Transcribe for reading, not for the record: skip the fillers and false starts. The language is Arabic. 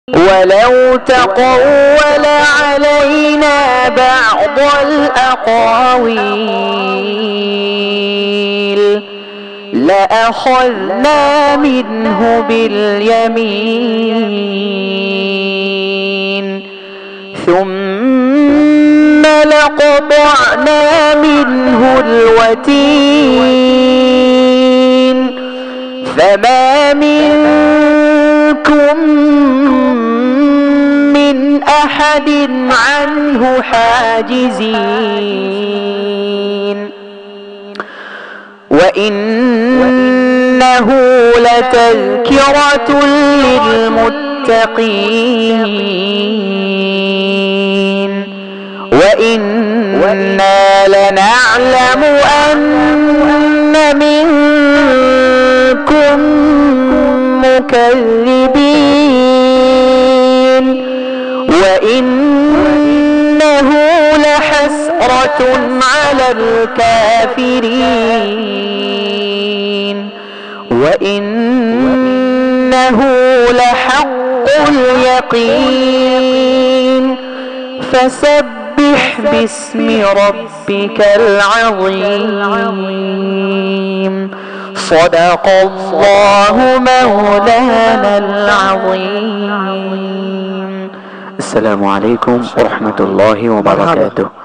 ولو تقول علينا بعض الأقاويل لأخذنا منه باليمين ثم لقطعنا منه الوتين فما منكم من أحد عنه حاجزين وإنه لتذكرة للمتقين وإنا لنعلم أن منكم مكذبين وإنه لحسرة على الكافرين وإنه لحق اليقين فسبح باسم ربك العظيم صدق الله مولانا العظيم. السلام عليكم ورحمة الله وبركاته.